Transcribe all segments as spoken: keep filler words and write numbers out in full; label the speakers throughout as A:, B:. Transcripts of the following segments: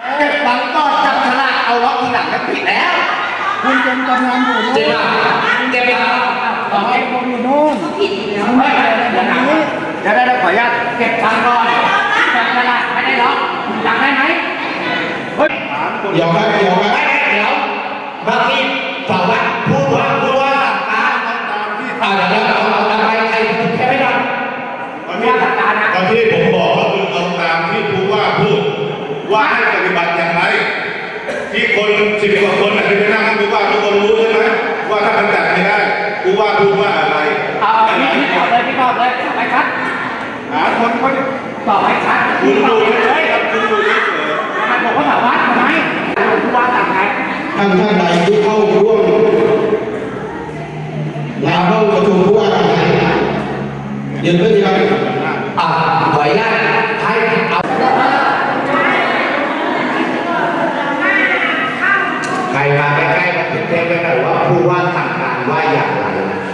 A: เก็บตังค์ก่อนจับฉลากเอาล็อกทีหลังไม่ผิดแล้ว
B: คุณเป็นกำนันอยู่โน่น
A: เจ็บเจ็บตังค์
B: ต่อให้คนอยู่โน่น
A: ผิดแล้วไม่ได้อย่างนี้จะได้ได้ขออนุญาตเก็บตังค์ก่อนจับฉลากไม่ได้ล็อกจำได้ไหมเฮ้ย
C: เดี๋ยวครับเดี๋ยวครับ
A: เดี๋ยวบางทีฝ่าวัดพูดว่าพูดว่าตัดตาอ่าเดี๋ยวเราเอาตามไปใครแค่ไม่ได้ว่าตัดตานะ
C: ตอนที่ผมบอกก็คือเอาตามที่ผู้ว่าพูดว่าให้ปฏิบัติอย่างไรที่คนสิบกว่าคนที่ไปนั่งผู้ว่าทุกคนรู้ใช่ไหมว่าถ้ามันจัดไม่ได้ผู้ว่าพูดว่าอะไร
A: เอาพี่พี่ตอบเลยพี่ตอบเลยไปครับ
C: หาคนเขา
A: ตอบให้ชัด
C: คุณดูเลยครับคุณดูเฉย
A: ๆมันบอกว่าฝ่าวัดทำไมผู้ว่าตัดไง
C: ท่านท่านใดที่เข้าร่วมงานห้องประชุมผู้ว่าทำไมเรียนเรื่องอะไร
A: อ่าขออนุญาตให้เอาใครมาใกล้ๆมาถึงแจ้งได้เลยว่าผู้ว่าสั่งการว่าอย่างไร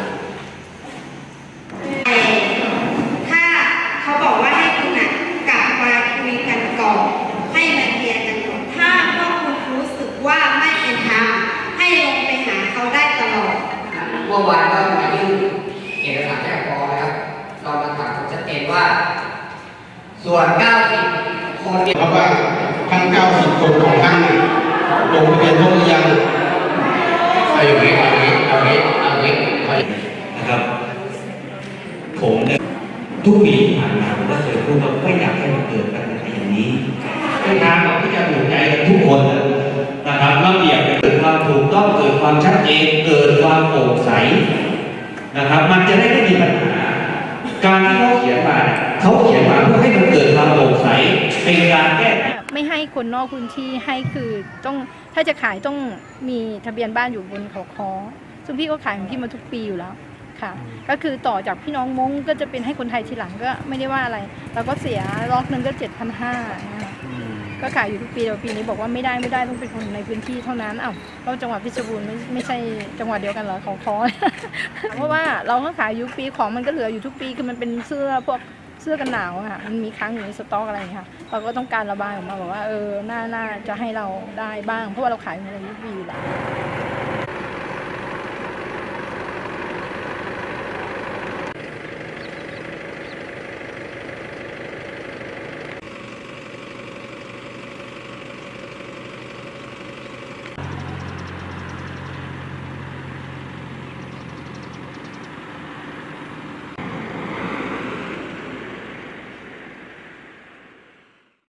D: ถ้าเขาบอกว่าให้คุณน่ะกลับมาคุยกันก่อนให้มาเคลียร์กันก่อนถ้าพวกคุณรู้สึกว่าไม่เป็นธรรมให้ลงไปหาเขาได้ตลอด
E: เมื่อวานก็มายื่นเอกสารแจ้งฟ้องนะครับเราหลักฐานชัดเจนว่าส่วนเก้าสิบคน
C: เพราะว่าทั้งเก้าสิบคนของท่านลงทะเบียนครบหรือยัง
A: เอาอย่างนี้เอาอย่างนี้เอาอย่างนี้เอาอย่างนี้
F: นะครับผมเนี่ยทุกปีที่ผ่านมาผมก็เคยพูดว่าไม่อยากให้มันเกิดปัญหาอย่างนี้เป็นทางเราที่จะถูกใจกันทุกคนนะครับระเบียบเกิดความถูกต้องเกิดความชัดเจนเกิดความโปร่งใสนะครับมันจะได้ไม่มีปัญหาการที่เขาเขียนมาเขาเขียนมาเพื่อให้มันเกิดความโปร่งใสเป็นการแก้
G: ไม่ให้คนนอกพื้นที่ให้คือต้องถ้าจะขายต้องมีทะเบียนบ้านอยู่บนเขาค้อซึ่งพี่ก็ขายของพี่มาทุกปีอยู่แล้วค่ะก็คือต่อจากพี่น้องมงก็จะเป็นให้คนไทยทีหลังก็ไม่ได้ว่าอะไรเราก็เสียล็อกนึงก็เจ็ดพันห้านะคะก็ขายอยู่ทุกปีแต่ปีนี้บอกว่าไม่ได้ไม่ได้ต้องเป็นคนในพื้นที่เท่านั้นอ้าวเราจังหวัดเพชรบูรณ์ไม่ไม่ใช่จังหวัดเดียวกันเหรอเขาค้อเพราะว่าเราก็ขายอยู่ปีของมันก็เหลืออยู่ทุกปีคือมันเป็นเสื้อพวกเสื้อกันหนาวค่ะมันมีค้างอยู่ในสต็อกอะไรอย่างเงี้ยค่ะเราก็ต้องการระบายออกมาบอกว่าเออน่าน่าจะให้เราได้บ้างเพราะว่าเราขายมาในยุคปีอยู่แล้ว